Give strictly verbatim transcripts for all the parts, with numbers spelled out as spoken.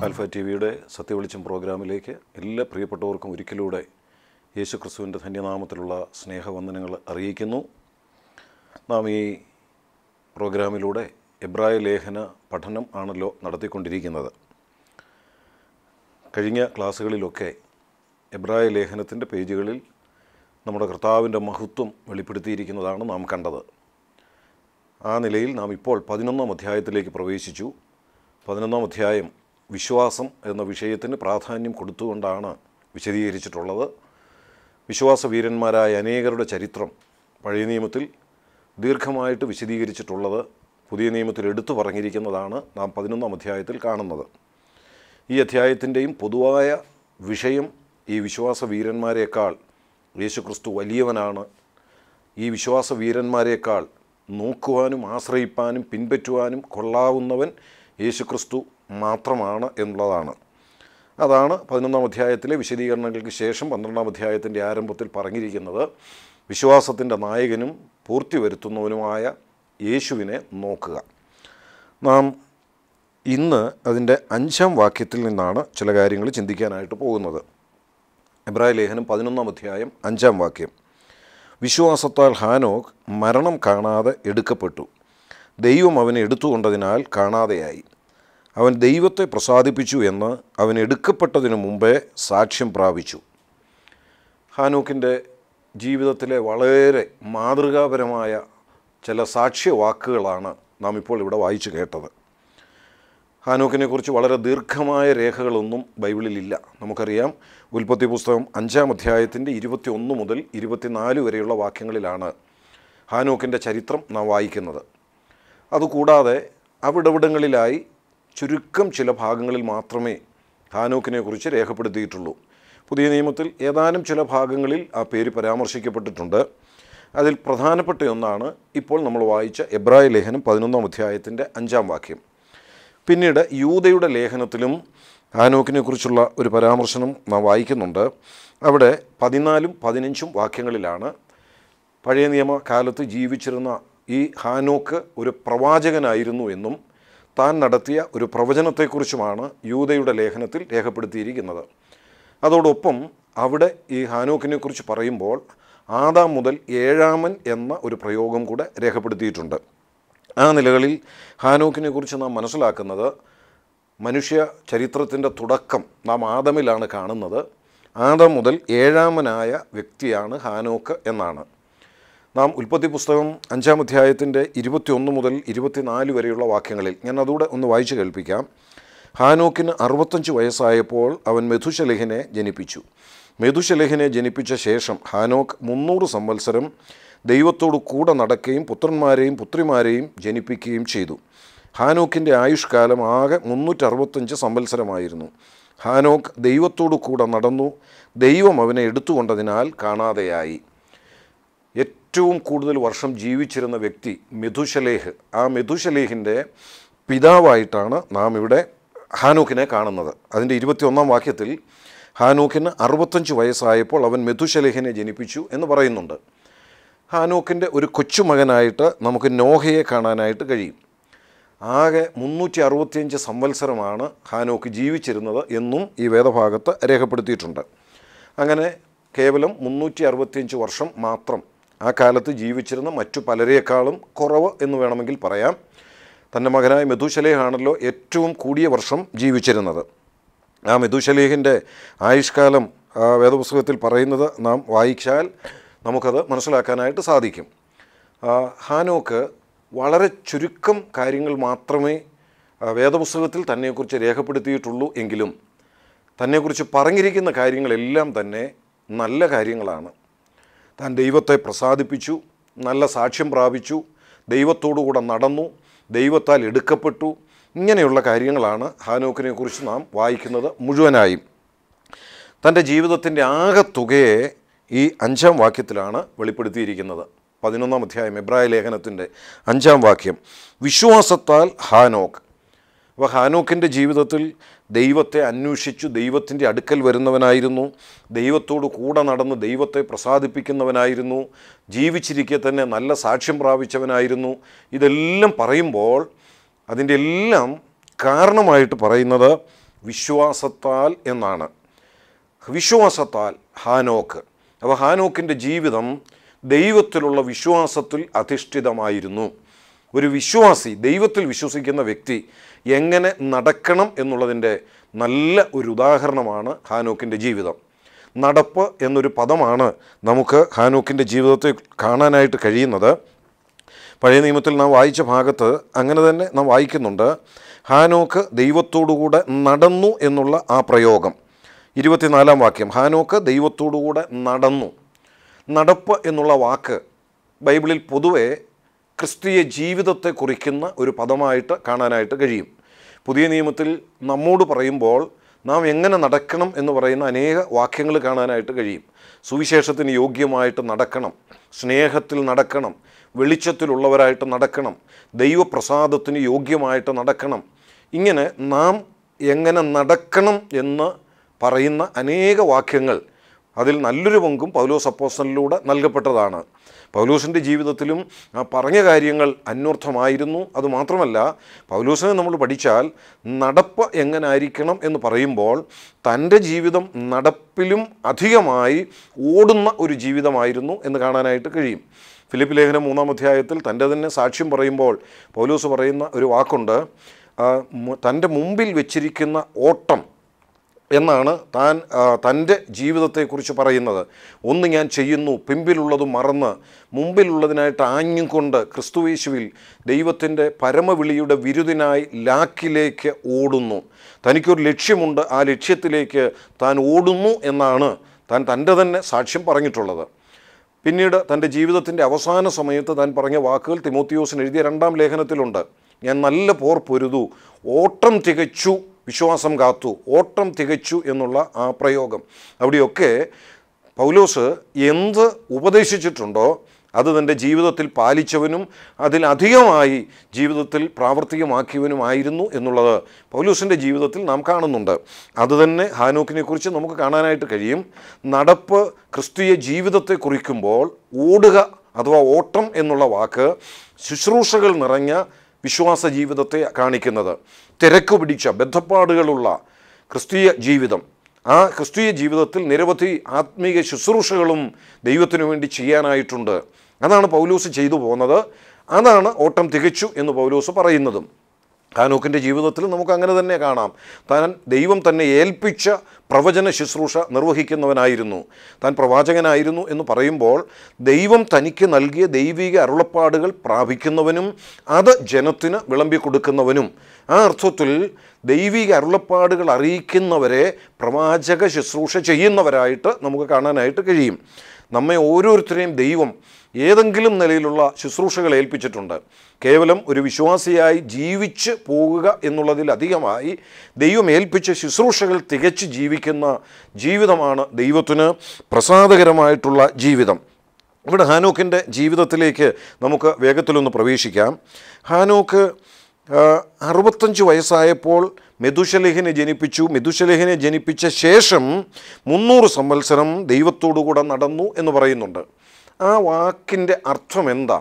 Alpha T വിയുടെ സത്യവെളിച്ചം പ്രോഗ്രാമിലേക്ക് എല്ലാ പ്രിയപ്പെട്ടവർക്കും ഒരിക്കലൂടെ യേശു ക്രിസ്തുവിൻ്റെ ധന്യനാമത്തിലുള്ള സ്നേഹവന്ദനങ്ങൾ അറിയിക്കുന്നു. നാം ഈ പ്രോഗ്രാമിലൂടെ എബ്രായ ലേഖന പഠനം ആണല്ലോ നടത്തിക്കൊണ്ടിരിക്കുന്നത്. കഴിഞ്ഞ ക്ലാസ്സുകളിലൊക്കെ എബ്രായ ലേഖനത്തിൻ്റെ പേജുകളിൽ നമ്മുടെ കർത്താവിൻ്റെ മഹത്വം വെളിപ്പെടുത്തിയിരിക്കുന്നതാണ് നാം കണ്ടത്. ആ നിലയിൽ നാം ഇപ്പോൾ പതിനൊന്നാം അധ്യായത്തിലേക്ക് പ്രവേശിച്ചു. പതിനൊന്നാം അധ്യായം വിശ്വാസം എന്ന വിഷയത്തിന് പ്രാധാന്യം കൊടുത്തുകൊണ്ടാണ് വിശദീകരിച്ചിട്ടുള്ളത്. വിശ്വാസ വീരന്മാരായ അനേകരുടെ ചരിത്രം പഴയ നിയമത്തിൽ ദീർഘമായിട്ട് വിശദീകരിച്ചിട്ടുള്ളത് പുതിയ നിയമത്തിൽ എടുത്തു പറഞ്ഞിരിക്കുന്നതാണ് നാം പതിനൊന്നാം അധ്യായത്തിൽ കാണുന്നത്. ഈ അധ്യായത്തിൻ്റെയും പൊതുവായ വിഷയം ഈ വിശ്വാസ വീരന്മാരെക്കാൾ യേശുക്രിസ്തു വലിയവനാണ്, ഈ വിശ്വാസ വീരന്മാരെക്കാൾ നോക്കുവാനും ആശ്രയിപ്പാനും പിൻപറ്റുവാനും കൊള്ളാവുന്നവൻ യേശുക്രിസ്തു മാത്രമാണ് എന്നുള്ളതാണ്. അതാണ് പതിനൊന്നാം അധ്യായത്തിലെ വിശദീകരണങ്ങൾക്ക് ശേഷം പന്ത്രണ്ടാം അധ്യായത്തിൻ്റെ ആരംഭത്തിൽ പറഞ്ഞിരിക്കുന്നത്. വിശ്വാസത്തിൻ്റെ നായകനും പൂർത്തി വരുത്തുന്നവനുമായ യേശുവിനെ നോക്കുക. നാം ഇന്ന് അതിൻ്റെ അഞ്ചാം വാക്യത്തിൽ നിന്നാണ് ചില കാര്യങ്ങൾ ചിന്തിക്കാനായിട്ട് പോകുന്നത്. എബ്രായ ലേഖനം പതിനൊന്നാം അധ്യായം അഞ്ചാം വാക്യം. വിശ്വാസത്താൽ ഹാനോക്ക് മരണം കാണാതെ എടുക്കപ്പെട്ടു, ദൈവം അവനെ എടുത്തുകൊണ്ടതിനാൽ കാണാതെയായി. അവൻ ദൈവത്തെ പ്രസാദിപ്പിച്ചു എന്ന് അവൻ എടുക്കപ്പെട്ടതിനു മുമ്പേ സാക്ഷ്യം പ്രാപിച്ചു. ഹാനോക്കിൻ്റെ ജീവിതത്തിലെ വളരെ മാതൃകാപരമായ ചില സാക്ഷ്യവാക്കുകളാണ് നാം ഇപ്പോൾ ഇവിടെ വായിച്ചു കേട്ടത്. ഹാനോക്കിനെക്കുറിച്ച് വളരെ ദീർഘമായ രേഖകളൊന്നും ബൈബിളിലില്ല. നമുക്കറിയാം, ഉൽപ്പത്തി പുസ്തകം അഞ്ചാം അധ്യായത്തിൻ്റെ ഇരുപത്തി ഒന്ന് മുതൽ ഇരുപത്തിനാല് വരെയുള്ള വാക്യങ്ങളിലാണ് ഹാനോക്കിൻ്റെ ചരിത്രം നാം വായിക്കുന്നത്. അതുകൂടാതെ അവിടവിടങ്ങളിലായി ചുരുക്കം ചില ഭാഗങ്ങളിൽ മാത്രമേ ഹാനോക്കിനെക്കുറിച്ച് രേഖപ്പെടുത്തിയിട്ടുള്ളൂ. പുതിയ നിയമത്തിൽ ഏതാനും ചില ഭാഗങ്ങളിൽ ആ പേര് പരാമർശിക്കപ്പെട്ടിട്ടുണ്ട്. അതിൽ പ്രധാനപ്പെട്ട ഒന്നാണ് ഇപ്പോൾ നമ്മൾ വായിച്ച എബ്രായ ലേഖനം പതിനൊന്നാം അധ്യായത്തിൻ്റെ അഞ്ചാം വാക്യം. പിന്നീട് യൂദയുടെ ലേഖനത്തിലും ഹാനോക്കിനെക്കുറിച്ചുള്ള ഒരു പരാമർശനം നാം വായിക്കുന്നുണ്ട്. അവിടെ പതിനാലും പതിനഞ്ചും വാക്യങ്ങളിലാണ് പഴയ നിയമ കാലത്ത് ജീവിച്ചിരുന്ന ഈ ഹാനോക്ക് ഒരു പ്രവാചകനായിരുന്നു എന്നും താൻ നടത്തിയ ഒരു പ്രവചനത്തെക്കുറിച്ചുമാണ് യൂദയുടെ ലേഖനത്തിൽ രേഖപ്പെടുത്തിയിരിക്കുന്നത്. അതോടൊപ്പം അവിടെ ഈ ഹാനോക്കിനെക്കുറിച്ച് പറയുമ്പോൾ ആദാം മുതൽ ഏഴാമൻ എന്ന ഒരു പ്രയോഗം കൂടെ രേഖപ്പെടുത്തിയിട്ടുണ്ട്. ആ നിലകളിൽ ഹാനോക്കിനെക്കുറിച്ച് നാം മനസ്സിലാക്കുന്നത് മനുഷ്യ ചരിത്രത്തിൻ്റെ തുടക്കം നാം ആദമിലാണ് കാണുന്നത്. ആദം മുതൽ ഏഴാമനായ വ്യക്തിയാണ് ഹാനോക്ക് എന്നാണ്. നാം ഉൽപ്പത്തി പുസ്തകം അഞ്ചാം അധ്യായത്തിൻ്റെ ഇരുപത്തി ഒന്ന് മുതൽ ഇരുപത്തിനാല് വരെയുള്ള വാക്യങ്ങളിൽ ഞാൻ അതുകൂടെ ഒന്ന് വായിച്ചു കേൾപ്പിക്കാം. ഹാനോക്കിന് അറുപത്തഞ്ച് വയസ്സായപ്പോൾ അവൻ മെഥുശലഹിനെ ജനിപ്പിച്ചു. മെഥുശലഹിനെ ജനിപ്പിച്ച ശേഷം ഹാനോക്ക് മുന്നൂറ് സംവത്സരം ദൈവത്തോടു കൂടെ നടക്കുകയും പുത്രന്മാരെയും പുത്രിമാരെയും ജനിപ്പിക്കുകയും ചെയ്തു. ഹാനോക്കിൻ്റെ ആയുഷ്കാലം ആകെ മുന്നൂറ്ററുപത്തഞ്ച് സംവത്സരമായിരുന്നു. ഹാനോക്ക് ദൈവത്തോടു കൂടെ നടന്നു, ദൈവം അവനെ എടുത്തുകൊണ്ടതിനാൽ കാണാതെയായി. ഏറ്റവും കൂടുതൽ വർഷം ജീവിച്ചിരുന്ന വ്യക്തി മെഥുശലേഹ്. ആ മെഥുശലേഹിൻ്റെ പിതാവായിട്ടാണ് നാം ഇവിടെ ഹാനോക്കിനെ കാണുന്നത്. അതിൻ്റെ ഇരുപത്തി ഒന്നാം വാക്യത്തിൽ ഹാനോക്കിന് അറുപത്തഞ്ച് വയസ്സായപ്പോൾ അവൻ മെഥുശലേഹിനെ ജനിപ്പിച്ചു എന്ന് പറയുന്നുണ്ട്. ഹാനോക്കിൻ്റെ ഒരു കൊച്ചുമകനായിട്ട് നമുക്ക് നോഹയെ കാണാനായിട്ട് കഴിയും. ആകെ മുന്നൂറ്റി അറുപത്തിയഞ്ച് സംവത്സരമാണ് ഹാനോക്ക് ജീവിച്ചിരുന്നത് എന്നും ഈ വേദഭാഗത്ത് രേഖപ്പെടുത്തിയിട്ടുണ്ട്. അങ്ങനെ കേവലം മുന്നൂറ്റി അറുപത്തിയഞ്ച് വർഷം മാത്രം ആ കാലത്ത് ജീവിച്ചിരുന്ന മറ്റു പലരേക്കാളും കുറവ് എന്ന് വേണമെങ്കിൽ പറയാം. തൻ്റെ മകനായ മെഥുശലേഹാണല്ലോ ഏറ്റവും കൂടിയ വർഷം ജീവിച്ചിരുന്നത്. ആ മെഥുശലേഹിൻ്റെ ആയുഷ്കാലം വേദപുസ്തകത്തിൽ പറയുന്നത് നാം വായിച്ചാൽ നമുക്കത് മനസ്സിലാക്കാനായിട്ട് സാധിക്കും. ഹാനോക്ക് വളരെ ചുരുക്കം കാര്യങ്ങൾ മാത്രമേ വേദപുസ്തകത്തിൽ തന്നെക്കുറിച്ച് രേഖപ്പെടുത്തിയിട്ടുള്ളൂ എങ്കിലും തന്നെക്കുറിച്ച് പറഞ്ഞിരിക്കുന്ന കാര്യങ്ങളെല്ലാം തന്നെ നല്ല കാര്യങ്ങളാണ്. താൻ ദൈവത്തെ പ്രസാദിപ്പിച്ചു, നല്ല സാക്ഷ്യം പ്രാപിച്ചു, ദൈവത്തോടു കൂടെ നടന്നു, ദൈവത്താൽ എടുക്കപ്പെട്ടു, ഇങ്ങനെയുള്ള കാര്യങ്ങളാണ് ഹാനോക്കിനെക്കുറിച്ച് നാം വായിക്കുന്നത് മുഴുവനായും. തൻ്റെ ജീവിതത്തിൻ്റെ ആകെത്തുകയെ ഈ അഞ്ചാം വാക്യത്തിലാണ് വെളിപ്പെടുത്തിയിരിക്കുന്നത്. പതിനൊന്നാം അധ്യായം എബ്രായ ലേഖനത്തിൻ്റെ അഞ്ചാം വാക്യം. വിശ്വാസത്താൽ ഹാനോക്ക്. അപ്പോൾ ഹാനോക്കിൻ്റെ ജീവിതത്തിൽ ദൈവത്തെ അന്വേഷിച്ചു ദൈവത്തിൻ്റെ അടുക്കൽ വരുന്നവനായിരുന്നു, ദൈവത്തോട് കൂടെ നടന്ന് ദൈവത്തെ പ്രസാദിപ്പിക്കുന്നവനായിരുന്നു, ജീവിച്ചിരിക്കെ തന്നെ നല്ല സാക്ഷ്യം പ്രാപിച്ചവനായിരുന്നു. ഇതെല്ലാം പറയുമ്പോൾ അതിൻ്റെ എല്ലാം കാരണമായിട്ട് പറയുന്നത് വിശ്വാസത്താൽ എന്നാണ്. വിശ്വാസത്താൽ ഹാനോക്ക്. അപ്പോൾ ഹാനോക്കിൻ്റെ ജീവിതം ദൈവത്തിലുള്ള വിശ്വാസത്തിൽ അധിഷ്ഠിതമായിരുന്നു. ഒരു വിശ്വാസി, ദൈവത്തിൽ വിശ്വസിക്കുന്ന വ്യക്തി എങ്ങനെ നടക്കണം എന്നുള്ളതിൻ്റെ നല്ല ഒരു ഉദാഹരണമാണ് ഹാനോക്കിൻ്റെ ജീവിതം. നടപ്പ് എന്നൊരു പദമാണ് നമുക്ക് ഹാനോക്കിൻ്റെ ജീവിതത്തെ കാണാനായിട്ട് കഴിയുന്നത്. പഴയ നിയമത്തിൽ നാം വായിച്ച ഭാഗത്ത് അങ്ങനെ തന്നെ നാം വായിക്കുന്നുണ്ട്. ഹാനോക്ക് ദൈവത്തോടുകൂടെ നടന്നു എന്നുള്ള ആ പ്രയോഗം. ഇരുപത്തിനാലാം വാക്യം, ഹാനോക്ക് ദൈവത്തോടുകൂടെ നടന്നു. നടപ്പ് എന്നുള്ള വാക്ക് ബൈബിളിൽ പൊതുവെ ക്രിസ്തീയ ജീവിതത്തെ കുറിക്കുന്ന ഒരു പദമായിട്ട് കാണാനായിട്ട് കഴിയും. പുതിയ നിയമത്തിൽ നമ്മോട് പറയുമ്പോൾ നാം എങ്ങനെ നടക്കണം എന്ന് പറയുന്ന അനേക വാക്യങ്ങൾ കാണാനായിട്ട് കഴിയും. സുവിശേഷത്തിന് യോഗ്യമായിട്ട് നടക്കണം, സ്നേഹത്തിൽ നടക്കണം, വെളിച്ചത്തിലുള്ളവരായിട്ട് നടക്കണം, ദൈവപ്രസാദത്തിന് യോഗ്യമായിട്ട് നടക്കണം. ഇങ്ങനെ നാം എങ്ങനെ നടക്കണം എന്ന് പറയുന്ന അനേക വാക്യങ്ങൾ, അതിൽ നല്ലൊരു പങ്കും പൗലോസ് അപ്പോസ്തലനിലൂടെ നൽകപ്പെട്ടതാണ്. പൗലോസിൻ്റെ ജീവിതത്തിലും ആ പറഞ്ഞ കാര്യങ്ങൾ അന്വർത്ഥമായിരുന്നു. അതുമാത്രമല്ല, പൗലോസിനെ നമ്മൾ പഠിച്ചാൽ നടപ്പ് എങ്ങനായിരിക്കണം എന്ന് പറയുമ്പോൾ തൻ്റെ ജീവിതം നടപ്പിലും അധികമായി ഓടുന്ന ഒരു ജീവിതമായിരുന്നു എന്ന് കാണാനായിട്ട് കഴിയും. ഫിലിപ്പ് ലേഖനം മൂന്നാം അധ്യായത്തിൽ തൻ്റെ തന്നെ സാക്ഷ്യം പറയുമ്പോൾ പൗലോസ് പറയുന്ന ഒരു വാക്കുണ്ട്, തൻ്റെ മുമ്പിൽ വെച്ചിരിക്കുന്ന ഓട്ടം എന്നാണ് താൻ തൻ്റെ ജീവിതത്തെക്കുറിച്ച് പറയുന്നത്. ഒന്ന് ഞാൻ ചെയ്യുന്നു, പിമ്പിലുള്ളത് മറന്ന് മുമ്പിലുള്ളതിനായിട്ട് ആഞ്ഞുകൊണ്ട് ക്രിസ്തുയേശുവിൽ ദൈവത്തിൻ്റെ പരമവിളിയുടെ വിരുദിനായി ലാക്കിലേക്ക് ഓടുന്നു. തനിക്കൊരു ലക്ഷ്യമുണ്ട്, ആ ലക്ഷ്യത്തിലേക്ക് താൻ ഓടുന്നു എന്നാണ് താൻ തൻ്റെ തന്നെ സാക്ഷ്യം പറഞ്ഞിട്ടുള്ളത്. പിന്നീട് തൻ്റെ ജീവിതത്തിൻ്റെ അവസാന സമയത്ത് താൻ പറഞ്ഞ വാക്കുകൾ തിമോത്തിയോസിന് എഴുതിയ രണ്ടാം ലേഖനത്തിലുണ്ട്. ഞാൻ നല്ല പോർ പൊരുതു, ഓട്ടം തികച്ചു, വിശ്വാസം കാത്തു, ഓട്ടം തികച്ചു എന്നുള്ള ആ പ്രയോഗം. അവിടെയൊക്കെ പൗലോസ് എന്ത് ഉപദേശിച്ചിട്ടുണ്ടോ അത് തൻ്റെ ജീവിതത്തിൽ പാലിച്ചവനും അതിലധികമായി ജീവിതത്തിൽ പ്രാവർത്തികമാക്കിയവനുമായിരുന്നു എന്നുള്ളത് പൗലോസിൻ്റെ ജീവിതത്തിൽ നാം കാണുന്നുണ്ട്. അതുതന്നെ ഹാനോക്കിനെ കുറിച്ച് നമുക്ക് കാണാനായിട്ട് കഴിയും. നടപ്പ് ക്രിസ്തീയ ജീവിതത്തെ കുറിക്കുമ്പോൾ ഓടുക അഥവാ ഓട്ടം എന്നുള്ള വാക്ക് ശുശ്രൂഷകൾ നിറഞ്ഞ വിശ്വാസ ജീവിതത്തെ കാണിക്കുന്നത്. തിരക്ക് പിടിച്ച ബദ്ധപ്പാടുകളുള്ള ക്രിസ്തീയ ജീവിതം, ആ ക്രിസ്തീയ ജീവിതത്തിൽ നിരവധി ആത്മീയ ശുശ്രൂഷകളും ദൈവത്തിനു വേണ്ടി ചെയ്യാനായിട്ടുണ്ട്. അതാണ് പൗലോസ് ചെയ്തു പോകുന്നത്. അതാണ് ഓട്ടം തികച്ചു എന്ന് പൗലോസ് പറയുന്നതും. ഹാനോക്കിൻ്റെ ജീവിതത്തിൽ നമുക്ക് അങ്ങനെ തന്നെ കാണാം. താൻ ദൈവം തന്നെ ഏൽപ്പിച്ച പ്രവചന ശുശ്രൂഷ നിർവഹിക്കുന്നവനായിരുന്നു. താൻ പ്രവാചകനായിരുന്നു എന്ന് പറയുമ്പോൾ ദൈവം തനിക്ക് നൽകിയ ദൈവിക അരുളപ്പാടുകൾ പ്രാപിക്കുന്നവനും അത് ജനത്തിന് വിളമ്പി കൊടുക്കുന്നവനും, ആ അർത്ഥത്തിൽ ദൈവിക അരുളപ്പാടുകൾ അറിയിക്കുന്നവരെ പ്രവാചക ശുശ്രൂഷ ചെയ്യുന്നവരായിട്ട് നമുക്ക് കാണാനായിട്ട് കഴിയും. നമ്മെ ഓരോരുത്തരെയും ദൈവം ഏതെങ്കിലും നിലയിലുള്ള ശുശ്രൂഷകൾ ഏൽപ്പിച്ചിട്ടുണ്ട്. കേവലം ഒരു വിശ്വാസിയായി ജീവിച്ച് പോകുക എന്നുള്ളതിലധികമായി ദൈവം ഏൽപ്പിച്ച ശുശ്രൂഷകൾ തികച്ച് ജീവിക്കുന്ന ജീവിതമാണ് ദൈവത്തിന് പ്രസാദകരമായിട്ടുള്ള ജീവിതം. ഇവിടെ ഹാനോക്കിൻ്റെ ജീവിതത്തിലേക്ക് നമുക്ക് വേഗത്തിലൊന്ന് പ്രവേശിക്കാം. ഹാനോക്ക് അറുപത്തഞ്ച് വയസ്സായപ്പോൾ മെതുശലഹിനെ ജനിപ്പിച്ചു. മെതുശലഹിനെ ജനിപ്പിച്ച ശേഷം മുന്നൂറ് സംവത്സരം ദൈവത്തോടുകൂടെ നടന്നു എന്ന് പറയുന്നുണ്ട്. ആ വാക്കിൻ്റെ അർത്ഥം എന്താ?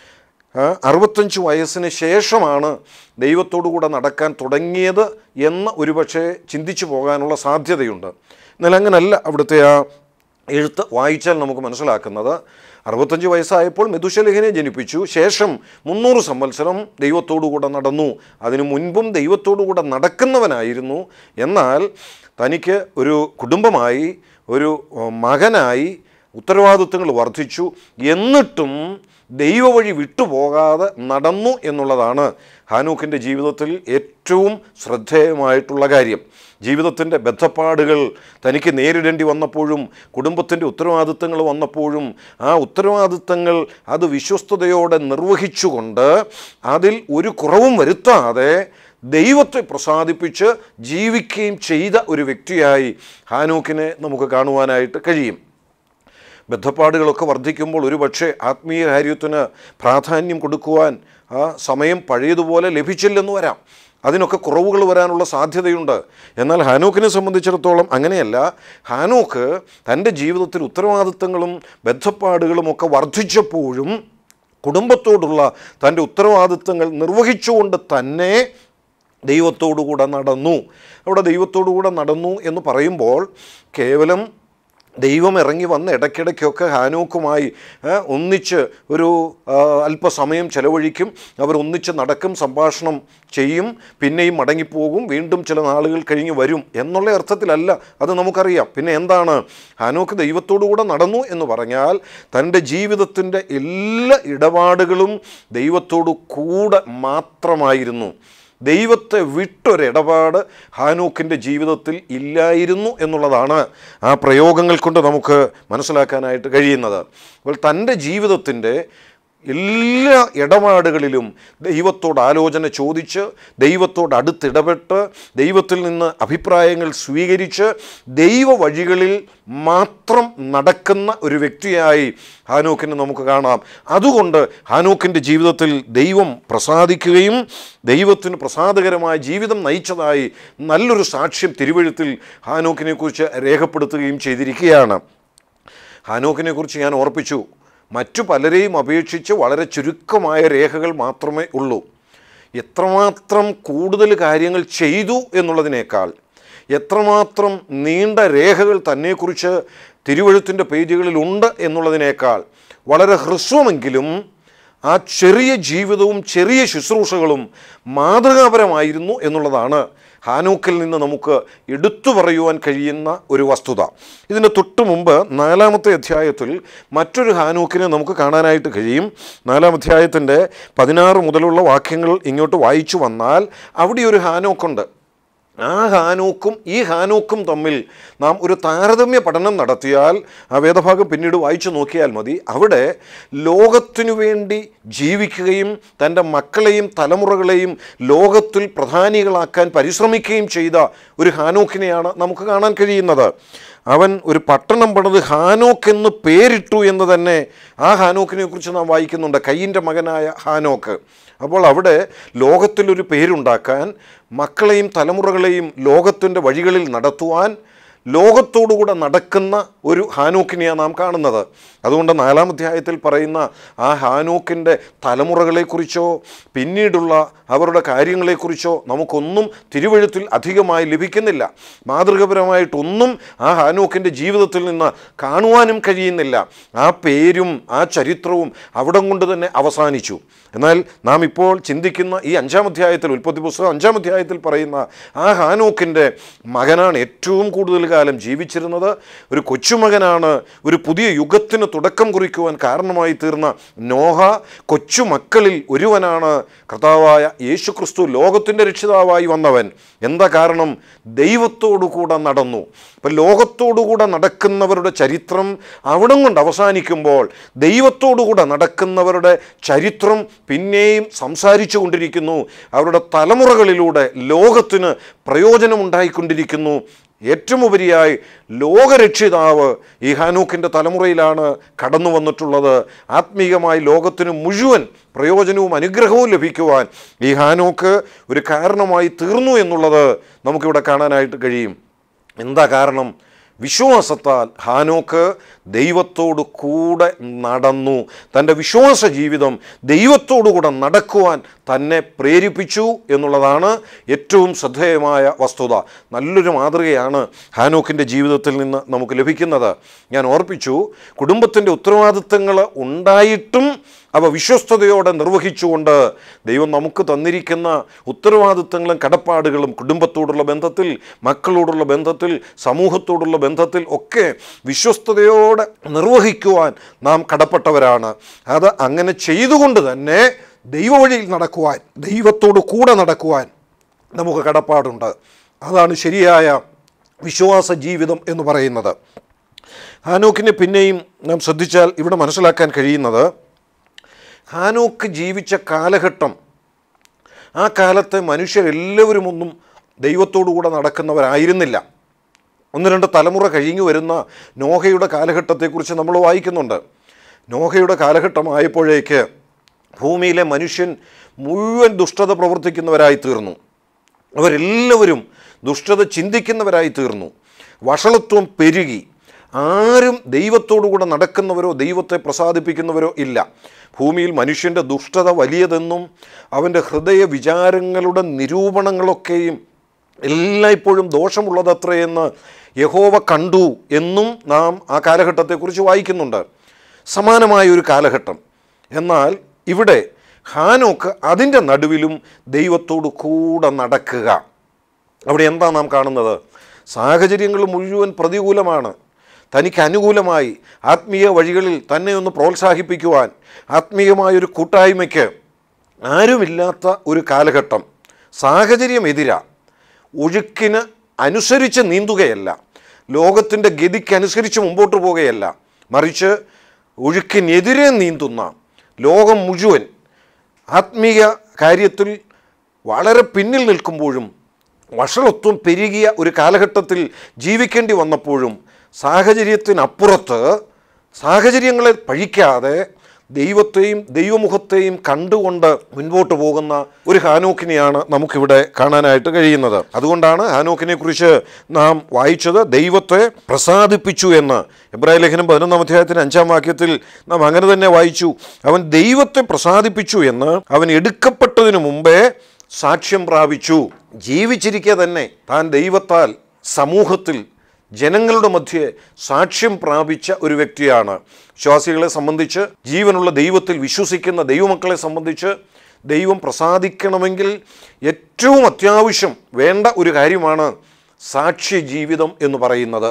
അറുപത്തഞ്ച് വയസ്സിന് ശേഷമാണ് ദൈവത്തോടുകൂടെ നടക്കാൻ തുടങ്ങിയത് എന്ന് ഒരുപക്ഷെ ചിന്തിച്ചു പോകാനുള്ള സാധ്യതയുണ്ട്. എന്നാൽ അങ്ങനല്ല അവിടുത്തെ ആ എഴുത്ത് വായിച്ചാൽ നമുക്ക് മനസ്സിലാക്കുന്നത്. അറുപത്തഞ്ച് വയസ്സായപ്പോൾ മെതുശലഹിനെ ജനിപ്പിച്ചു, ശേഷം മുന്നൂറ് സംവത്സരം ദൈവത്തോടുകൂടെ നടന്നു. അതിനു മുൻപും ദൈവത്തോടുകൂടെ നടക്കുന്നവനായിരുന്നു. എന്നാൽ തനിക്ക് ഒരു കുടുംബമായി, ഒരു മകനായി ഉത്തരവാദിത്വങ്ങൾ വർദ്ധിച്ചു. എന്നിട്ടും ദൈവവഴി വിട്ടുപോകാതെ നടന്നു എന്നുള്ളതാണ് ഹാനോക്കിൻ്റെ ജീവിതത്തിൽ ഏറ്റവും ശ്രദ്ധേയമായിട്ടുള്ള കാര്യം. ജീവിതത്തിൻ്റെ ബദ്ധപ്പാടുകൾ തനിക്ക് നേരിടേണ്ടി വന്നപ്പോഴും കുടുംബത്തിൻ്റെ ഉത്തരവാദിത്തങ്ങൾ വന്നപ്പോഴും ആ ഉത്തരവാദിത്തങ്ങൾ അത് വിശ്വസ്തയോടെ നിർവഹിച്ചുകൊണ്ട് അതിൽ ഒരു കുറവും വരുത്താതെ ദൈവത്തെ പ്രസാദിപ്പിച്ച് ജീവിക്കുകയും ചെയ്ത ഒരു വ്യക്തിയായി ഹാനോക്കിനെ നമുക്ക് കാണുവാനായിട്ട് കഴിയും. ബദ്ധപ്പാടുകളൊക്കെ വർദ്ധിക്കുമ്പോൾ ഒരു പക്ഷേ ആത്മീയ കാര്യത്തിന് പ്രാധാന്യം കൊടുക്കുവാൻ ആ സമയം പഴയതുപോലെ ലഭിച്ചില്ലെന്ന് വരാം. അതിനൊക്കെ കുറവുകൾ വരാനുള്ള സാധ്യതയുണ്ട്. എന്നാൽ ഹാനോക്കിനെ സംബന്ധിച്ചിടത്തോളം അങ്ങനെയല്ല. ഹാനോക്ക് തൻ്റെ ജീവിതത്തിൽ ഉത്തരവാദിത്തങ്ങളും ബദ്ധപ്പാടുകളും ഒക്കെ വർദ്ധിച്ചപ്പോഴും കുടുംബത്തോടുള്ള തൻ്റെ ഉത്തരവാദിത്തങ്ങൾ നിർവഹിച്ചുകൊണ്ട് തന്നെ ദൈവത്തോടുകൂടെ നടന്നു. അവിടെ ദൈവത്തോടുകൂടെ നടന്നു എന്ന് പറയുമ്പോൾ കേവലം ദൈവം ഇറങ്ങി വന്ന് ഇടയ്ക്കിടയ്ക്കൊക്കെ ഹാനോക്കുമായി ഒന്നിച്ച് ഒരു അല്പസമയം ചെലവഴിക്കും, അവർ ഒന്നിച്ച് നടക്കും, സംഭാഷണം ചെയ്യും, പിന്നെയും മടങ്ങിപ്പോകും, വീണ്ടും ചില നാളുകൾ കഴിഞ്ഞ് വരും എന്നുള്ള അർത്ഥത്തിലല്ല അത് നമുക്കറിയാം. പിന്നെ എന്താണ് ഹാനോക്ക് ദൈവത്തോടുകൂടെ നടന്നു എന്ന് പറഞ്ഞാൽ തൻ്റെ ജീവിതത്തിൻ്റെ എല്ലാ ഇടപാടുകളും ദൈവത്തോടു കൂടെ മാത്രമായിരുന്നു. ദൈവത്തെ വിട്ടൊരിടപാട് ഹാനോക്കിൻ്റെ ജീവിതത്തിൽ ഇല്ലായിരുന്നു എന്നുള്ളതാണ് ആ പ്രയോഗങ്ങൾ കൊണ്ട് നമുക്ക് മനസ്സിലാക്കാനായിട്ട് കഴിയുന്നത്. അപ്പോൾ തൻ്റെ ജീവിതത്തിൻ്റെ എല്ലാ ഇടപാടുകളിലും ദൈവത്തോട് ആലോചന ചോദിച്ച്, ദൈവത്തോട് അടുത്തിടപെട്ട്, ദൈവത്തിൽ നിന്ന് അഭിപ്രായങ്ങൾ സ്വീകരിച്ച് ദൈവ വഴികളിൽ മാത്രം നടക്കുന്ന ഒരു വ്യക്തിയായി ഹാനോക്കിനെ നമുക്ക് കാണാം. അതുകൊണ്ട് ഹാനോക്കിൻ്റെ ജീവിതത്തിൽ ദൈവം പ്രസാദിക്കുകയും ദൈവത്തിന് പ്രസാദകരമായ ജീവിതം നയിച്ചതായി നല്ലൊരു സാക്ഷ്യം തിരുവെഴുത്തിൽ ഹാനോക്കിനെക്കുറിച്ച് രേഖപ്പെടുത്തുകയും ചെയ്തിരിക്കുകയാണ്. ഹാനോക്കിനെക്കുറിച്ച് ഞാൻ ഓർപ്പിച്ചു, മറ്റു പലരെയും അപേക്ഷിച്ച് വളരെ ചുരുക്കമായ രേഖകൾ മാത്രമേ ഉള്ളൂ. എത്രമാത്രം കൂടുതൽ കാര്യങ്ങൾ ചെയ്തു എന്നുള്ളതിനേക്കാൾ എത്രമാത്രം നീണ്ട രേഖകൾ തന്നെക്കുറിച്ച് തിരുവെഴുത്തിൻ്റെ പേജുകളിലുണ്ട് എന്നുള്ളതിനേക്കാൾ വളരെ ഹ്രസ്വമെങ്കിലും ആ ചെറിയ ജീവിതവും ചെറിയ ശുശ്രൂഷകളും മാതൃകാപരമായിരുന്നു എന്നുള്ളതാണ് ഹാനോക്കിൽ നിന്ന് നമുക്ക് എടുത്തു പറയുവാൻ കഴിയുന്ന ഒരു വസ്തുത. ഇതിന് തൊട്ടു മുമ്പ് നാലാമത്തെ അധ്യായത്തിൽ മറ്റൊരു ഹാനോക്കിനെ നമുക്ക് കാണാനായിട്ട് കഴിയും. നാലാം അധ്യായത്തിൻ്റെ പതിനാറ് മുതലുള്ള വാക്യങ്ങൾ ഇങ്ങോട്ട് വായിച്ചു വന്നാൽ അവിടെ ഒരു ഹാനോക്കുണ്ട്. ആ ഹാനോക്കും ഈ ഹാനോക്കും തമ്മിൽ നാം ഒരു താരതമ്യ പഠനം നടത്തിയാൽ, ആ വേദഭാഗം പിന്നീട് വായിച്ചു നോക്കിയാൽ മതി, അവിടെ ലോകത്തിനു വേണ്ടി ജീവിക്കുകയും തൻ്റെ മക്കളെയും തലമുറകളെയും ലോകത്തിൽ പ്രധാനികളാക്കാൻ പരിശ്രമിക്കുകയും ചെയ്ത ഒരു ഹാനോക്കിനെയാണ് നമുക്ക് കാണാൻ കഴിയുന്നത്. അവൻ ഒരു പട്ടണം പണിത് ഹാനോക്ക് എന്ന് പേരിട്ടു എന്ന് തന്നെ ആ ഹാനോക്കിനെ കുറിച്ച് നാം വായിക്കുന്നുണ്ട്, കയ്യിൻ്റെ മകനായ ഹാനോക്ക്. അപ്പോൾ അവിടെ ലോകത്തിലൊരു പേരുണ്ടാക്കാൻ, മക്കളെയും തലമുറകളെയും ലോകത്തിൻ്റെ വഴികളിൽ നടത്തുവാൻ ലോകത്തോടുകൂടെ നടക്കുന്ന ഒരു ഹാനോക്കിനെയാണ് നാം കാണുന്നത്. അതുകൊണ്ട് നാലാം അധ്യായത്തിൽ പറയുന്ന ആ ഹാനോക്കിൻ്റെ തലമുറകളെക്കുറിച്ചോ പിന്നീടുള്ള അവരുടെ കാര്യങ്ങളെക്കുറിച്ചോ നമുക്കൊന്നും തിരുവെഴുത്തിൽ അധികമായി ലഭിക്കുന്നില്ല. മാതൃകപരമായിട്ടൊന്നും ആ ഹാനോക്കിൻ്റെ ജീവിതത്തിൽ നിന്ന് കാണുവാനും കഴിയുന്നില്ല. ആ പേരും ആ ചരിത്രവും അവിടം കൊണ്ട് തന്നെ അവസാനിച്ചു. എന്നാൽ നാം ഇപ്പോൾ ചിന്തിക്കുന്ന ഈ അഞ്ചാം അധ്യായത്തിൽ, ഉൽപ്പത്തി പുസ്തകം അഞ്ചാം അധ്യായത്തിൽ പറയുന്ന ആ ഹാനോക്കിൻ്റെ മകനാണ് ഏറ്റവും കൂടുതൽ കാലം ജീവിച്ചിരുന്നത്. ഒരു കൊച്ചുമകനാണ്. ഒരു പുതിയ യുഗത്തിന് തുടക്കം കുറിക്കുവാൻ കാരണമായി തീർന്ന നോഹ കൊച്ചുമക്കളിൽ ഒരുവനാണ് കർത്താവായ യേശു ക്രിസ്തു, ലോകത്തിൻ്റെ രക്ഷിതാവായി വന്നവൻ. എന്താ കാരണം? ദൈവത്തോടു കൂടെ നടന്നു. അപ്പം ലോകത്തോടുകൂടെ നടക്കുന്നവരുടെ ചരിത്രം അവിടം കൊണ്ട് അവസാനിക്കുമ്പോൾ ദൈവത്തോടുകൂടെ നടക്കുന്നവരുടെ ചരിത്രം പിന്നെയും സംസാരിച്ചു കൊണ്ടിരിക്കുന്നു. അവരുടെ തലമുറകളിലൂടെ ലോകത്തിന് പ്രയോജനമുണ്ടായിക്കൊണ്ടിരിക്കുന്നു. ഏറ്റവും ഉപരിയായി ലോകരക്ഷിതാവ് ഈ ഹാനോക്കിൻ്റെ തലമുറയിലാണ് കടന്നു വന്നിട്ടുള്ളത്. ആത്മീയമായി ലോകത്തിന് മുഴുവൻ പ്രയോജനവും അനുഗ്രഹവും ലഭിക്കുവാൻ ഈ ഹാനോക്ക് ഒരു കാരണമായി തീർന്നു എന്നുള്ളത് നമുക്കിവിടെ കാണാനായിട്ട് കഴിയും. എന്താ കാരണം? വിശ്വാസത്താൽ ഹാനോക്ക് ദൈവത്തോടു കൂടെ നടന്നു. തൻ്റെ വിശ്വാസ ജീവിതം ദൈവത്തോടുകൂടെ നടക്കുവാൻ തന്നെ പ്രേരിപ്പിച്ചു എന്നുള്ളതാണ് ഏറ്റവും ശ്രദ്ധേയമായ വസ്തുത. നല്ലൊരു മാതൃകയാണ് ഹാനോക്കിൻ്റെ ജീവിതത്തിൽ നിന്ന് നമുക്ക് ലഭിക്കുന്നത്. ഞാൻ ഓർപ്പിച്ചു, കുടുംബത്തിൻ്റെ ഉത്തരവാദിത്തങ്ങൾ ഉണ്ടായിട്ടും അവ വിശ്വസ്തയോടെ നിർവഹിച്ചുകൊണ്ട് ദൈവം നമുക്ക് തന്നിരിക്കുന്ന ഉത്തരവാദിത്തങ്ങളും കടപ്പാടുകളും കുടുംബത്തോടുള്ള ബന്ധത്തിൽ, മക്കളോടുള്ള ബന്ധത്തിൽ, സമൂഹത്തോടുള്ള ബന്ധത്തിൽ ഒക്കെ വിശ്വസ്തയോടെ നിർവഹിക്കുവാൻ നാം കടപ്പെട്ടവരാണ്. അത് അങ്ങനെ ചെയ്തുകൊണ്ട് തന്നെ ദൈവവഴിയിൽ നടക്കുവാൻ, ദൈവത്തോട് കൂടെ നടക്കുവാൻ നമുക്ക് കടപ്പാടുണ്ട്. അതാണ് ശരിയായ വിശ്വാസ ജീവിതം എന്ന് പറയുന്നത്. ഹാനോക്കിനെ പിന്നെയും നാം ശ്രദ്ധിച്ചാൽ ഇവിടെ മനസ്സിലാക്കാൻ കഴിയുന്നത്, ഹാനോക്ക് ജീവിച്ച കാലഘട്ടം, ആ കാലത്തെ മനുഷ്യരെല്ലാവരും ഒന്നും ദൈവത്തോടുകൂടെ നടക്കുന്നവരായിരുന്നില്ല. ഒന്ന് രണ്ട് തലമുറ കഴിഞ്ഞു വരുന്ന നോഹയുടെ കാലഘട്ടത്തെക്കുറിച്ച് നമ്മൾ വായിക്കുന്നുണ്ട്. നോഹയുടെ കാലഘട്ടമായപ്പോഴേക്ക് ഭൂമിയിലെ മനുഷ്യൻ മുഴുവൻ ദുഷ്ടത പ്രവർത്തിക്കുന്നവരായി തീർന്നു. അവരെല്ലാവരും ദുഷ്ടത ചിന്തിക്കുന്നവരായി തീർന്നു. വഷളത്വം പെരുകി. ആരും ദൈവത്തോടു കൂടെ നടക്കുന്നവരോ ദൈവത്തെ പ്രസാദിപ്പിക്കുന്നവരോ ഇല്ല. ഭൂമിയിൽ മനുഷ്യൻ്റെ ദുഷ്ടത വലിയതെന്നും അവൻ്റെ ഹൃദയ വിചാരങ്ങളുടെ നിരൂപണങ്ങളൊക്കെയും എല്ലായ്പ്പോഴും ദോഷമുള്ളതത്രയെന്ന് യഹോവ കണ്ടു എന്നും നാം ആ കാലഘട്ടത്തെക്കുറിച്ച് വായിക്കുന്നുണ്ട്. സമാനമായ ഒരു കാലഘട്ടം. എന്നാൽ ഇവിടെ ഹാനോക്ക് അതിൻ്റെ നടുവിലും ദൈവത്തോടു കൂടെ നടക്കുക. അവിടെ എന്താ നാം കാണുന്നത്? സാഹചര്യങ്ങൾ മുഴുവൻ പ്രതികൂലമാണ്. തനിക്ക് അനുകൂലമായി ആത്മീയ വഴികളിൽ തന്നെ ഒന്ന് പ്രോത്സാഹിപ്പിക്കുവാൻ ആത്മീയമായൊരു കൂട്ടായ്മയ്ക്ക് ആരുമില്ലാത്ത ഒരു കാലഘട്ടം. സാഹചര്യം എതിരാ. ഒഴുക്കിന് അനുസരിച്ച് നീന്തുകയല്ല, ലോകത്തിൻ്റെ ഗതിക്കനുസരിച്ച് മുമ്പോട്ട് പോവുകയല്ല, മറിച്ച് ഒഴുക്കിനെതിരെ നീന്തുന്ന ലോകം മുഴുവൻ ആത്മീയ കാര്യത്തിൽ വളരെ പിന്നിൽ നിൽക്കുമ്പോഴും വഷളത്വം പെരുകിയ ഒരു കാലഘട്ടത്തിൽ ജീവിക്കേണ്ടി വന്നപ്പോഴും സാഹചര്യത്തിനപ്പുറത്ത് സാഹചര്യങ്ങളെ പഴിക്കാതെ ദൈവത്തെയും ദൈവമുഖത്തെയും കണ്ടുകൊണ്ട് മുൻപോട്ട് പോകുന്ന ഒരു ഹാനോക്കിനെയാണ് നമുക്കിവിടെ കാണാനായിട്ട് കഴിയുന്നത്. അതുകൊണ്ടാണ് ഹാനോക്കിനെ കുറിച്ച് നാം വായിച്ചത് ദൈവത്തെ പ്രസാദിപ്പിച്ചു എന്ന്. എബ്രായ ലേഖനം പതിനൊന്നാം അധ്യായത്തിന് അഞ്ചാം വാക്യത്തിൽ നാം അങ്ങനെ തന്നെ വായിച്ചു. അവൻ ദൈവത്തെ പ്രസാദിപ്പിച്ചു എന്ന് അവൻ എടുക്കപ്പെട്ടതിനു മുമ്പേ സാക്ഷ്യം പ്രാപിച്ചു. ജീവിച്ചിരിക്കെ തന്നെ താൻ ദൈവത്താൽ സമൂഹത്തിൽ ജനങ്ങളുടെ മധ്യേ സാക്ഷ്യം പ്രാപിച്ച ഒരു വ്യക്തിയാണ്. വിശ്വാസികളെ സംബന്ധിച്ച്, ജീവനുള്ള ദൈവത്തിൽ വിശ്വസിക്കുന്ന ദൈവമക്കളെ സംബന്ധിച്ച് ദൈവം പ്രസാദിക്കണമെങ്കിൽ ഏറ്റവും അത്യാവശ്യം വേണ്ട ഒരു കാര്യമാണ് സാക്ഷ്യ ജീവിതം എന്ന് പറയുന്നത്.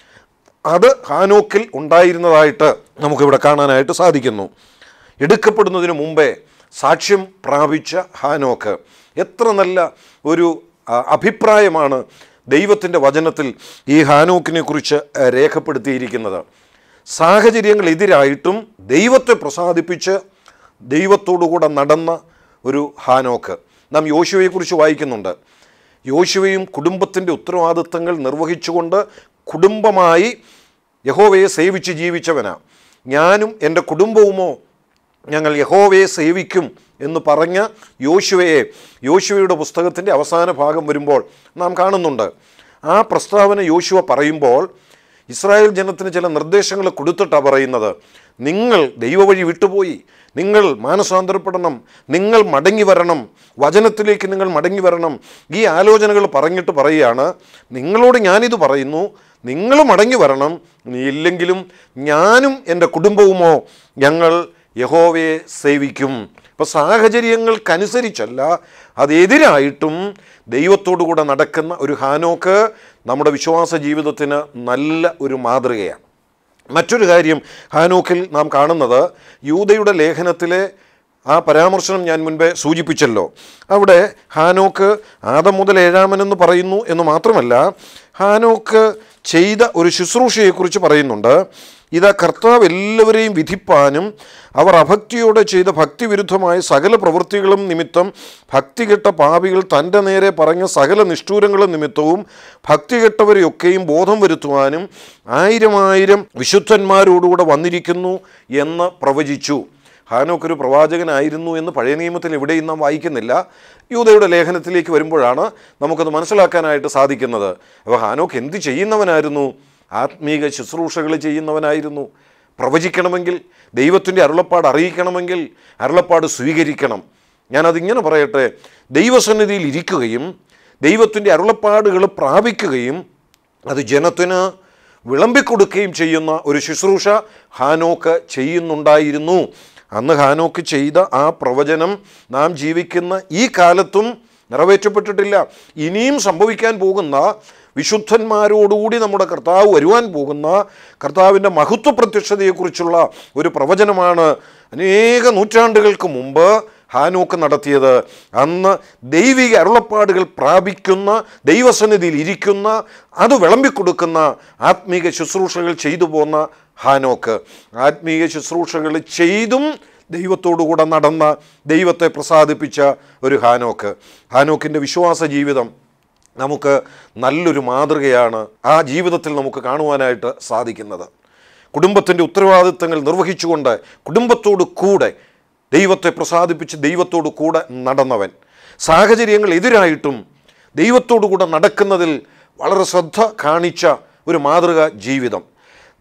അത് ഹാനോക്കിൽ ഉണ്ടായിരുന്നതായിട്ട് നമുക്കിവിടെ കാണാനായിട്ട് സാധിക്കുന്നു. എടുക്കപ്പെടുന്നതിന് മുമ്പേ സാക്ഷ്യം പ്രാപിച്ച ഹാനോക്ക്. എത്ര നല്ല ഒരു അഭിപ്രായമാണ് ദൈവത്തിൻ്റെ വചനത്തിൽ ഈ ഹാനോക്കിനെ കുറിച്ച് രേഖപ്പെടുത്തിയിരിക്കുന്നത്. സാഹചര്യങ്ങൾ എതിരായിട്ടും ദൈവത്തെ പ്രസാദിപ്പിച്ച് ദൈവത്തോടുകൂടെ നടന്ന ഒരു ഹാനോക്ക്. നാം യോശുവയെക്കുറിച്ച് വായിക്കുന്നുണ്ട്. യോശുവയും കുടുംബത്തിൻ്റെ ഉത്തരവാദിത്തങ്ങൾ നിർവഹിച്ചുകൊണ്ട് കുടുംബമായി യഹോവയെ സേവിച്ച് ജീവിച്ചവനാ. ഞാനും എൻ്റെ കുടുംബവുമോ ഞങ്ങൾ യഹോവയെ സേവിക്കും എന്ന് പറഞ്ഞ യോശുവയെ യോശുവയുടെ പുസ്തകത്തിൻ്റെ അവസാന ഭാഗം വരുമ്പോൾ നാം കാണുന്നുണ്ട്. ആ പ്രസ്താവന യോശുവ പറയുമ്പോൾ ഇസ്രായേൽ ജനത്തിന് ചില നിർദ്ദേശങ്ങൾ കൊടുത്തിട്ടാണ് പറയുന്നത്. നിങ്ങൾ ദൈവവഴി വിട്ടുപോയി, നിങ്ങൾ മാനസാന്തരപ്പെടണം, നിങ്ങൾ മടങ്ങി വരണം, വചനത്തിലേക്ക് നിങ്ങൾ മടങ്ങി വരണം. ഈ ആലോചനകൾ പറഞ്ഞിട്ട് പറയുകയാണ്, നിങ്ങളോട് ഞാനിത് പറയുന്നു, നിങ്ങൾ മടങ്ങി വരണം, ഇല്ലെങ്കിലും ഞാനും എൻ്റെ കുടുംബവുമോ ഞങ്ങൾ യഹോവയെ സേവിക്കും. ഇപ്പോൾ സാഹചര്യങ്ങൾക്കനുസരിച്ചല്ല, അതെതിരായിട്ടും ദൈവത്തോടു കൂടെ നടക്കുന്ന ഒരു ഹാനോക്ക് നമ്മുടെ വിശ്വാസ ജീവിതത്തിന് നല്ല ഒരു മാതൃകയാണ്. മറ്റൊരു കാര്യം ഹാനോക്കിൽ നാം കാണുന്നത്, യൂദയുടെ ലേഖനത്തിലെ ആ പരാമർശനം ഞാൻ മുൻപേ സൂചിപ്പിച്ചല്ലോ. അവിടെ ഹാനോക്ക് ആദം മുതൽ ഏഴാമനെന്ന് പറയുന്നു എന്ന് മാത്രമല്ല, ഹാനോക്ക് ചെയ്ത ഒരു ശുശ്രൂഷയെക്കുറിച്ച് പറയുന്നുണ്ട്. ഇതാ കർത്താവ് എല്ലാവരെയും വിധിപ്പാനും അവർ അഭക്തിയോടെ ചെയ്ത ഭക്തിവിരുദ്ധമായ സകല പ്രവൃത്തികളും നിമിത്തം ഭക്തികെട്ട പാപികൾ തൻ്റെ നേരെ പറഞ്ഞ സകല നിഷ്ഠൂരങ്ങളും നിമിത്തവും ഭക്തികെട്ടവരെയൊക്കെയും ബോധം വരുത്തുവാനും ആയിരം ആയിരം വിശുദ്ധന്മാരോടുകൂടെ വന്നിരിക്കുന്നു എന്ന് പ്രവചിച്ചു. ഹാനോക്കൊരു പ്രവാചകനായിരുന്നു എന്ന് പഴയ നിയമത്തിൽ എവിടെയും നാം വായിക്കുന്നില്ല. യൂദയുടെ ലേഖനത്തിലേക്ക് വരുമ്പോഴാണ് നമുക്കത് മനസ്സിലാക്കാനായിട്ട് സാധിക്കുന്നത്. അപ്പോൾ ഹാനോക്ക് എന്ത് ചെയ്യുന്നവനായിരുന്നു? ആത്മീക ശുശ്രൂഷകൾ ചെയ്യുന്നവനായിരുന്നു. പ്രവചിക്കണമെങ്കിൽ, ദൈവത്തിൻ്റെ അരുളപ്പാട് അറിയിക്കണമെങ്കിൽ അരുളപ്പാട് സ്വീകരിക്കണം. ഞാനതിങ്ങനെ പറയട്ടെ, ദൈവസന്നിധിയിൽ ഇരിക്കുകയും ദൈവത്തിൻ്റെ അരുളപ്പാടുകൾ പ്രാപിക്കുകയും അത് ജനത്തിന് വിളമ്പിക്കൊടുക്കുകയും ചെയ്യുന്ന ഒരു ശുശ്രൂഷ ഹാനോക്ക് ചെയ്യുന്നുണ്ടായിരുന്നു. അന്ന് ഹാനോക്ക് ചെയ്ത ആ പ്രവചനം നാം ജീവിക്കുന്ന ഈ കാലത്തും നിറവേറ്റപ്പെട്ടിട്ടില്ല. ഇനിയും സംഭവിക്കാൻ പോകുന്ന വിശുദ്ധന്മാരോടുകൂടി നമ്മുടെ കർത്താവ് വരുവാൻ പോകുന്ന കർത്താവിൻ്റെ മഹത്വ പ്രത്യക്ഷതയെക്കുറിച്ചുള്ള ഒരു പ്രവചനമാണ് അനേക നൂറ്റാണ്ടുകൾക്ക് മുമ്പ് ഹാനോക്ക് നടത്തിയത്. അന്ന് ദൈവിക അരുളപ്പാടുകൾ പ്രാപിക്കുന്ന, ദൈവസന്നിധിയിൽ ഇരിക്കുന്ന, അത് വിളമ്പിക്കൊടുക്കുന്ന ആത്മീക ശുശ്രൂഷകൾ ചെയ്തു പോന്ന ഹാനോക്ക്. ആത്മീയ ശുശ്രൂഷകൾ ചെയ്തും ദൈവത്തോടുകൂടെ നടന്ന, ദൈവത്തെ പ്രസാദിപ്പിച്ച ഒരു ഹാനോക്ക്. ഹാനോക്കിൻ്റെ വിശ്വാസ ജീവിതം നമുക്ക് നല്ലൊരു മാതൃകയാണ് ആ ജീവിതത്തിൽ നമുക്ക് കാണുവാനായിട്ട് സാധിക്കുന്നത്. കുടുംബത്തിൻ്റെ ഉത്തരവാദിത്തങ്ങൾ നിർവഹിച്ചുകൊണ്ട് കുടുംബത്തോടു കൂടെ ദൈവത്തെ പ്രസാദിപ്പിച്ച് ദൈവത്തോടു കൂടെ നടന്നവൻ. സാഹചര്യങ്ങൾ എതിരായിട്ടും ദൈവത്തോടു കൂടെ നടക്കുന്നതിൽ വളരെ ശ്രദ്ധ കാണിച്ച ഒരു മാതൃക ജീവിതം.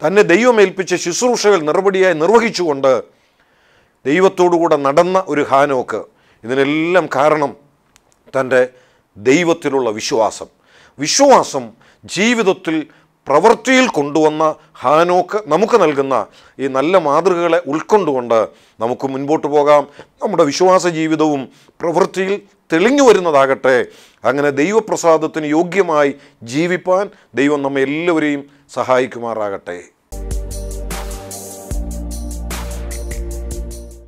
തന്നെ ദൈവം ഏൽപ്പിച്ച ശുശ്രൂഷകൾ നിറപടിയായി നിർവഹിച്ചുകൊണ്ട് ദൈവത്തോടുകൂടെ നടന്ന ഒരു ഹാനോക്ക്. ഇതിനെല്ലാം കാരണം തൻ്റെ ദൈവത്തിലുള്ള വിശ്വാസം. വിശ്വാസം ജീവിതത്തിൽ പ്രവൃത്തിയിൽ കൊണ്ടുവന്ന ഹാനോക്ക് നമുക്ക് നൽകുന്ന ഈ നല്ല മാതൃകകളെ ഉൾക്കൊണ്ടുകൊണ്ട് നമുക്ക് മുൻപോട്ട് പോകാം. നമ്മുടെ വിശ്വാസ ജീവിതവും പ്രവൃത്തിയിൽ തെളിഞ്ഞു വരുന്നതാകട്ടെ. അങ്ങനെ ദൈവപ്രസാദത്തിന് യോഗ്യമായി ജീവിപ്പാൻ ദൈവം നമ്മെ എല്ലാവരെയും സഹായിക്കുമാറാകട്ടെ.